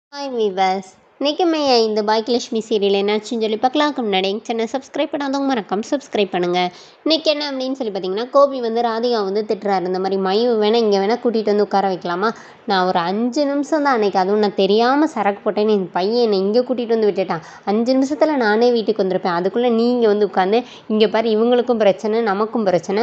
Hi viewers, இன்றைக்குமே இந்த Baakiyalakshmi serial என்னாச்சுன்னு சொல்லி பார்க்கலாம்க்கு முன்னாடி எங்கள் சேனல் சப்ஸ்கிரைப் பண்ணாதவங்க மறக்காம சப்ஸ்கிரைப் பண்ணுங்கள். இன்றைக்கி என்ன அப்படின்னு சொல்லி பார்த்தீங்கன்னா, கோபி வந்து ராதிகா வந்து திட்டுறாரு. இந்த மாதிரி மயு வேணால் இங்கே வேணால் கூட்டிகிட்டு வந்து உட்கார வைக்கலாமா, நான் ஒரு 5 நிமிஷம் தான் அன்றைக்கி, அதுவும் நான் தெரியாமல் சரக்கு போட்டேன்னு என் பையன் என்னை இங்கே கூட்டிகிட்டு வந்து விட்டுட்டான். 5 நிமிஷத்தில் நானே வீட்டுக்கு வந்திருப்பேன். அதுக்குள்ளே நீங்கள் வந்து உட்காந்து இங்கே பாரு, இவங்களுக்கும் பிரச்சனை நமக்கும் பிரச்சனை,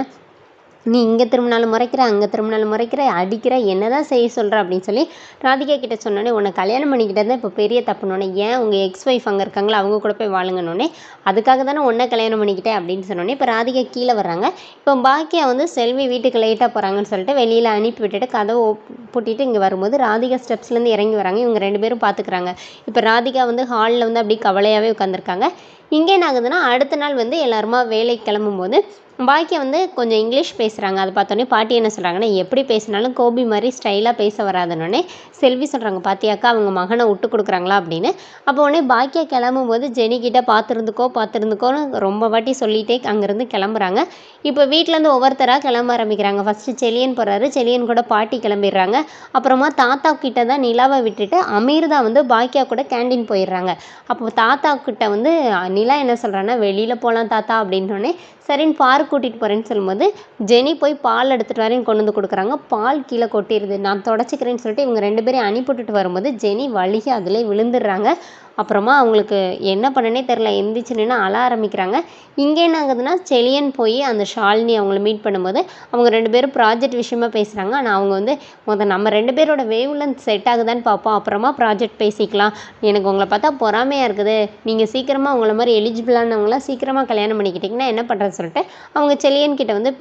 நீ இங்கே திரும்பினாலும் முறைக்கிற, அங்கே திரும்பினாலும் முறைக்கிற, அடிக்கிற, என்ன தான் செய்ய சொல்கிற அப்படின்னு சொல்லி ராதிகா கிட்ட சொன்னோன்னே, உன்னை கல்யாணம் பண்ணிக்கிட்டது தான் இப்போ பெரிய தப்புனோடனே, ஏன் உங்கள் எக்ஸ் ஒய்ஃப் அங்கே இருக்காங்களா, அவங்க கூட போய் வாழுங்கன்னொடனே, அதுக்காக தானே உன்னை கல்யாணம் பண்ணிக்கிட்டேன் அப்படின்னு சொன்னோன்னே, இப்போ ராதிகா கீழே வர்றாங்க. இப்போ பாக்கியா வந்து செல்வி வீட்டுக்கு லேட்டாக போகிறாங்கன்னு சொல்லிட்டு வெளியில் அனுப்பி விட்டுட்டு கதவை பூட்டிட்டு இங்கே வரும்போது ராதிகா ஸ்டெப்ஸ்லேருந்து இறங்கி வராங்க. இவங்க 2 பேரும் பார்த்துக்குறாங்க. இப்போ ராதிகா வந்து ஹாலில் வந்து அப்படி கவலையாகவே உட்காந்துருக்காங்க. இங்கே என்ன ஆகுதுன்னா, அடுத்த நாள் வந்து எல்லாருமா வேலைக்கு கிளம்பும்போது பாக்கியா வந்து கொஞ்சம் இங்கிலீஷ் பேசுகிறாங்க. அதை பார்த்தோன்னே பாட்டி என்ன சொல்கிறாங்கன்னா, எப்படி பேசினாலும் கோபி மாதிரி ஸ்டைலாக பேச வராதுன்னொடனே செல்வி சொல்கிறாங்க, பாத்தியாக்கா அவங்க மகனை விட்டு கொடுக்குறாங்களா அப்படின்னு. அப்போ உடனே பாக்கியா கிளம்பும்போது ஜெனிக்கிட்ட பார்த்துருந்துக்கோன்னு ரொம்ப வாட்டி சொல்லிகிட்டே அங்கேருந்து கிளம்புறாங்க. இப்போ வீட்டிலேருந்து ஒவ்வொருத்தராக கிளம்ப ஆரம்பிக்கிறாங்க. ஃபஸ்ட்டு செலியன் போகிறாரு. செலியன் கூட பாட்டி கிளம்பிடுறாங்க. அப்புறமா தாத்தா கிட்ட தான் நிலாவை விட்டுட்டு அமீர்தா வந்து பாக்கியா கூட கேண்டீன் போயிடுறாங்க. அப்போ தாத்தா கிட்ட வந்து நிலா என்ன சொல்கிறான்னா, வெளியில் போகலாம் தாத்தா அப்படின்னோடனே சரின்னு பார்க் கூட்டிகிட்டு போகிறேன்னு சொல்லும்போது ஜெனி போய் பால் எடுத்துகிட்டு வரேன்னு கொண்டு வந்து கொடுக்குறாங்க. பால் கீழே கொட்டிடுது. நான் தொடச்சிக்கிறேன்னு சொல்லிட்டு இவங்க 2 பேரையும் அனுப்பிவிட்டுட்டு வரும்போது ஜெனி வலிக அதிலே விழுந்துடுறாங்க. அப்புறமா அவங்களுக்கு என்ன பண்ணனே தெரில, எந்திரிச்சு நின்று அழ ஆரம்பிக்கிறாங்க. இங்கே என்ன ஆகுதுன்னா, செலியன் போய் அந்த ஷாலினி அவங்கள மீட் பண்ணும்போது அவங்க 2 பேரும் ப்ராஜெக்ட் விஷயமா பேசுகிறாங்க. ஆனால் அவங்க வந்து நம்ம 2 பேரோட வேவ்லென்த் செட் ஆகுதான்னு பார்ப்போம், அப்புறமா ப்ராஜெக்ட் பேசிக்கலாம். எனக்கு உங்களை பார்த்தா பொறாமையாக இருக்குது, நீங்கள் சீக்கிரமாக உங்களை மாதிரி எலிஜிபிளானவங்களாம் சீக்கிரமாக கல்யாணம் பண்ணிக்கிட்டிங்கன்னா என்ன பண்ணுறதுன்னு சொல்லிட்டு அவங்க செலியன் கிட்ட வந்து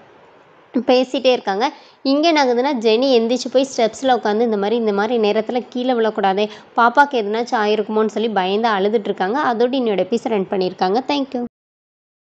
பேசிகிட்டே இருக்காங்க. இங்கே என்ன ஆகுதுன்னா, ஜெனி எந்திரிச்சு போய் ஸ்டெப்ஸில் உட்காந்து இந்த மாதிரி நேரத்தில் கீழே விழக்கூடாது, பாப்பாவுக்கு எதுனாச்சும் ஆயிருக்குமோன்னு சொல்லி பயந்து அழுதுட்ருக்காங்க. அதோடு என்னோட எபிசோட் ரன் பண்ணியிருக்காங்க. தேங்க்யூ.